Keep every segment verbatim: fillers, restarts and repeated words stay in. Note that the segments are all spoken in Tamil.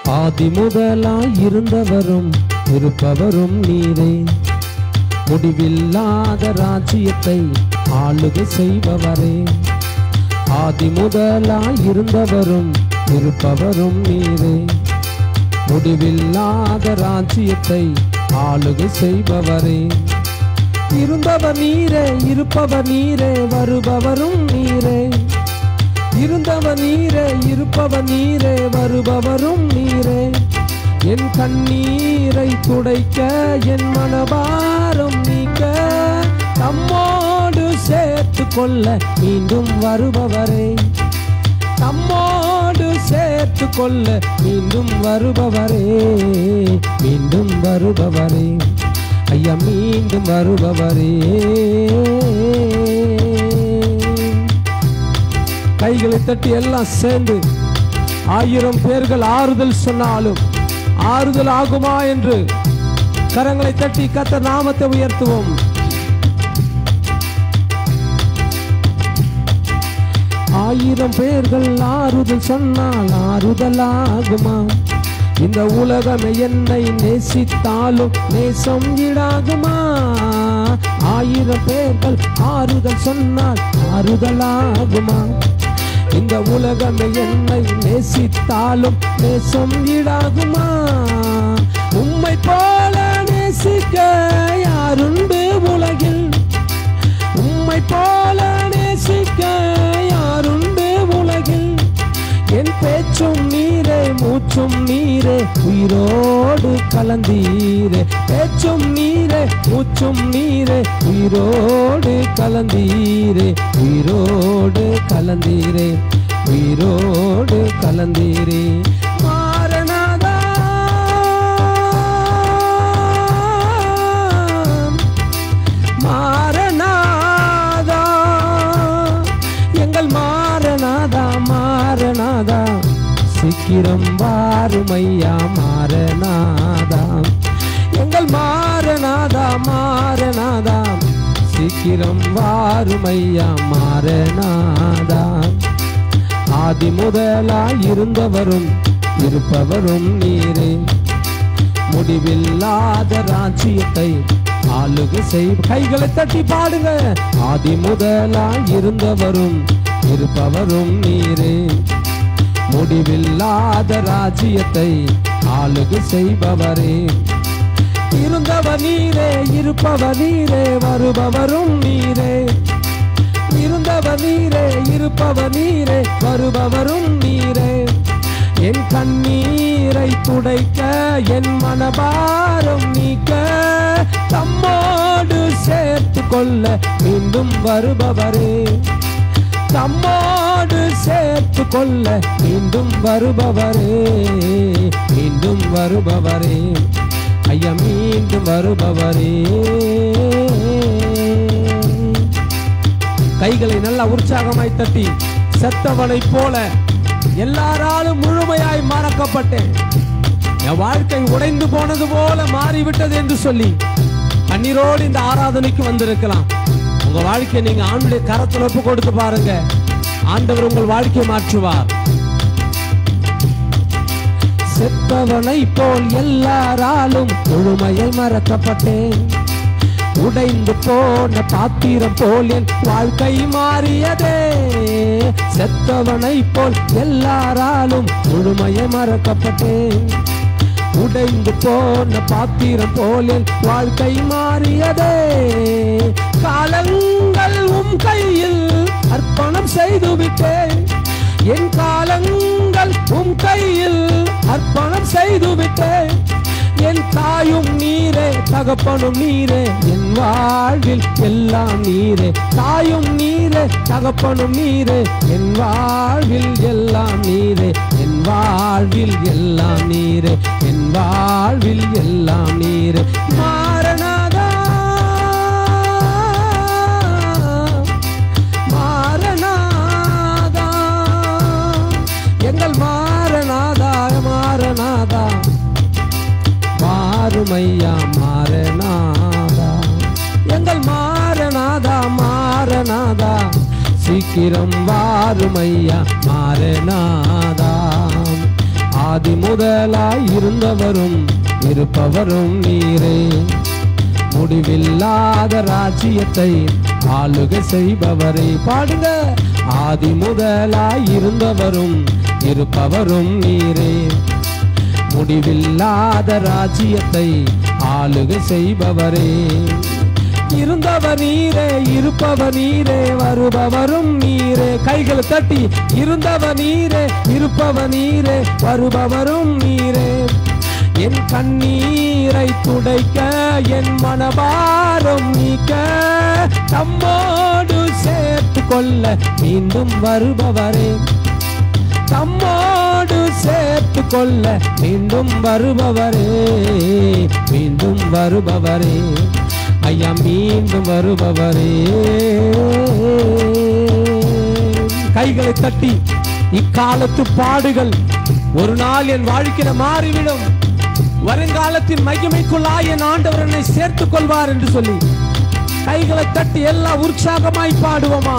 ஆதி முதலாய் இருந்தவரும் இருப்பவரும் நீரே. முடிவில்லாத ராஜ்யத்தை ஆளுகை செய்பவரே. ஆதி முதலாய் இருந்தவரும் இருப்பவரும் நீரே. முடிவில்லாத ராஜ்யத்தை ஆளுகை செய்பவரே. இருந்தவர் நீரே, இருப்பவர் நீரே, வருபவரும் நீரே. இருந்தவர் நீரே, இருப்பவர் நீரே, வருபவரும் நீரே. என் கண்ணீரை துடைக்க, என் மனபாரம் நீக்க, தம்மோடு சேர்த்து கொள்ள மீண்டும் வருபவரே. தம்மோடு சேர்த்து கொள்ள மீண்டும் வருபவரே. மீண்டும் வருபவரே ஐயா, மீண்டும் வருபவரே. கைகளை தட்டி எல்லாம் சேர்ந்து ஆயிரம் பேர்கள் ஆறுதல் சொன்னாலும் ஆறுதல் ஆகுமா என்று கரங்களை தட்டி கர்த்தர் நாமத்தை உயர்த்துவோம். ஆயிரம் பேர்கள் ஆறுதல் சொன்னால் ஆறுதல் ஆகுமா? இந்த உலகம் என்னை நேசித்தாலும் நேசம் ஈடாகுமா? ஆயிரம் பேர்கள் ஆறுதல் சொன்னால் ஆறுதல் ஆகுமா? இந்த உலகம் என்னை நேசித்தாலும் நேசம் ஈடாகுமா? உம்மை போல நேசிக்க யாருண்டு உலகில்? உம்மை போல நேசிக்க யாருண்டு உலகில்? என் பேச்சும் நீரே, மூச்சும் நீரே, உயிரோடு கலந்தீரே. பேச்சும் நீரே, மூச்சும் நீரே, உயிரோடு கலந்தீரே. உயிரோடு கலந்தீரே, உயிரோடு கலந்தீரே. மாரநாதா, மாரநாதா, எங்கள் மாரநாதா, மாரநாதா, சீக்கிரம் வாருமையா மாரநாதா. எங்கள் மாரநாதா, மாரநாதா, சீக்கிரம் வாருமையா மாரநாதா. ஆதி முதலாய் இருந்தவரும் இருப்பவரும் நீரே. முடிவில்லாத ராஜ்யத்தை ஆளுகை செய். கைகளை தட்டி பாடுங்க. ஆதி முதலாய் இருந்தவரும் இருப்பவரும் நீரே. முடிவில்லாத ராஜ்யத்தை ஆளுகை செய்பவரே. இருந்தவர் நீரே, இருப்பவர் நீரே, வருபவரும் நீரே. இருந்தவர் நீரே, இருப்பவர் நீரே, வருபவரும் நீரே. என் கண்ணீரை துடைக்க, என் மனபாரம் நீக்க, தம்மோடு சேர்த்து கொள்ள மீண்டும் வருபவரே. தம்மோடு சேர்த்து கொள்ள மீண்டும் வருபவரே. மீண்டும் வருபவரே ஐயா, மீண்டும் வருபவரே. கைகளை நல்லா உற்சாகமாய் தட்டி, செத்தவனை போல எல்லாராலும் முழுமையாய் மறக்கப்பட்டேன், என் வாழ்க்கை உடைந்து போனது போல மாறிவிட்டது என்று சொல்லி கண்ணீரோடு இந்த ஆராதனைக்கு வந்திருக்கலாம். உங்க வாழ்க்கையை நீங்க ஆண்டுடைய கரத்தில் ஒப்பு கொடுத்து பாருங்க. ஆண்டவர் உங்கள் வாழ்க்கையை மாற்றுவார். செத்தவனை போல் எல்லாராலும் முழுமையில் மறக்கப்பட்டேன். உடைந்து போன பாத்திரம் போல் என் வாழ்க்கை மாறியதே. செத்தவனை போல் எல்லாராலும் முழுமையை மறக்கப்பட்டேன். உடைந்து போன பாத்திரம் போல் என் வாழ்க்கை மாறியதே. காலங்கள் உம் கையில் அர்ப்பணம் செய்து விட்டேன். என் காலங்கள் உம் கையில் அர்ப்பணம் செய்து விட்டேன். என் தாயும் நீரே, தகப்பனும் நீரே, என் வாழ்வில் எல்லாம் நீரே. தாயும் நீரே, தகப்பனும் நீரே, என் வாழ்வில் எல்லாம் நீரே. என் வாழ்வில் எல்லாம் நீரே. என் வாழ்வில் எல்லாம் நீரே. மாரநாதா, மாரநாதா, எங்கள் மாரநாதா, மாரநாதா, மாறுமையா மாரநாதா. எங்கள் மாரநாதா, மாரநாதா, சீக்கிரம் வாருமையா மாரநாதா. ஆதி முதலாய் இருந்தவரும் இருப்பவரும் நீரே. முடிவில்லாத ராஜ்யத்தை ஆளுகை செய்பவரே. பாடுங்க. ஆதி முதலாய் இருந்தவரும் இருப்பவரும் நீரே. முடிவில்லாத ராஜ்யத்தை ஆளுகை செய்பவரே. இருந்தவர் நீரே, இருப்பவர் நீரே, வருபவரும் நீரே. கைகள் தட்டி இருந்தவர் நீரே, இருப்பவர் நீரே, வருபவரும் நீரே. என் கண்ணீரை துடைக்க, என் மனபாரம் நீக்க, தம்மோடு சேர்த்து கொள்ள மீண்டும் வருபவரே. தம்மோடு சேர்த்து கொள்ள மீண்டும் வருபவரே. மீண்டும் வருபவரே. ஐயா மீண்டும் வருபவரே. கைகளை தட்டி இக்காலத்து பாடுகள் ஒரு நாள் என் வாழ்க்கையில மாறிவிடும், வருங்காலத்தின் மகிமைக்குள்ளாய் என் ஆண்டவர் என்னை சேர்த்துக் கொள்வார் என்று சொல்லி கைகளை தட்டி எல்லாம் உற்சாகமாய் பாடுவோமா.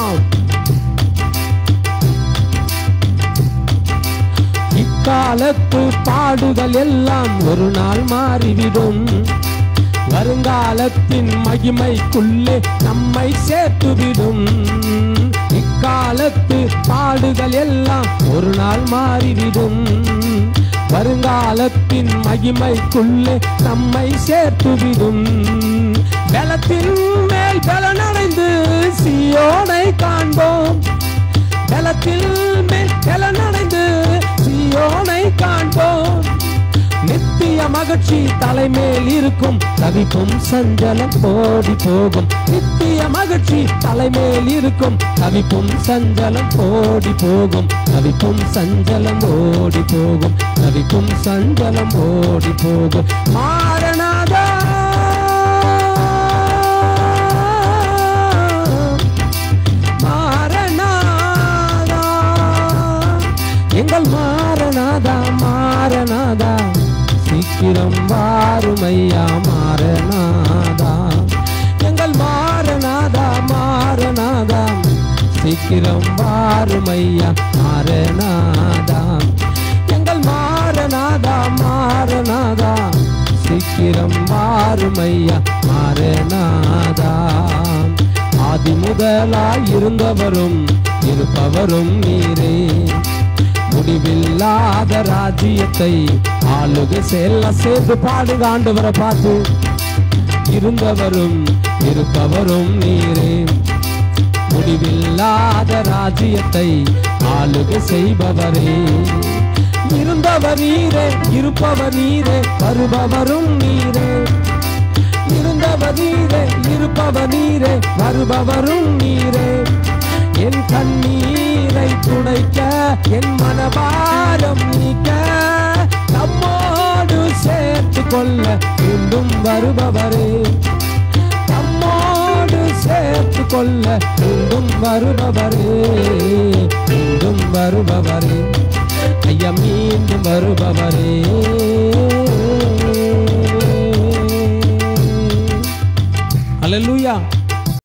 இக்காலத்து பாடுகள் எல்லாம் ஒரு நாள் மாறிவிடும், வருங்காலத்தின் மகிமைக்குள்ளே நம்மை சேர்த்துவிடும். இக்காலத்து பாடுகள் எல்லாம் ஒரு நாள் மாறிவிடும், வருங்காலத்தின் மகிமைக்குள்ளே நம்மை சேர்த்துவிடும். பலத்தின் மேல் பலனடைந்து சீயோனை காண்போம். பலத்தில் மேல் பலனடைந்து சீயோனை காண்போம். நித்திய மகிழ்ச்சி தலைமேல் இருக்கும், தவிப்பும் சஞ்சலம் ஓடி போகும். நித்திய மகிழ்ச்சி தலைமேல் இருக்கும், தவிப்பும் சஞ்சலம் ஓடி போகும். தவிப்பும் சஞ்சலம் ஓடி போகும். தவிப்பும் சஞ்சலம் ஓடி போகும். மாரநாதா மாரநாதா எங்கள் மாரநாதா மாரநாதா சீக்கிரம் வாருமையா மாரநாதா. எங்கள் மாரநாதா மாரநாதா சீக்கிரம் வாருமையா மாரநாதா. எங்கள் மாரநாதா மாரநாதா சீக்கிரம் வாருமையா மாரநாதா. ஆதி முதலாய் இருந்தவரும் இருப்பவரும் நீரே. முடிவில்லாத ராஜ்யத்தை ஆளுகை செல்ல சேர்ந்து பாடுங்க ஆண்டவரை பார்த்து. இருந்தவரும் இருப்பவரும் நீரே. முடிவில்லாத ராஜ்யத்தை ஆளுகை செய்பவரே. இருந்தவர் நீரே, இருப்பவர் நீரே, வருபவரும் நீரே. இருந்தவர் நீரே, இருப்பவர் நீரே, வருபவரும் நீரே. என் கண்ணீரை துடைக்க, என் மனபாரம் நீக்க, நம்மோடு சேர்த்து கொள்ள மீண்டும் வருபவரே. நம்மோடு சேர்த்து கொள்ள மீண்டும் வருபவரே. மீண்டும் வருபவரே. ஐயா மீண்டும் வருபவரே. அல்லேலூயா.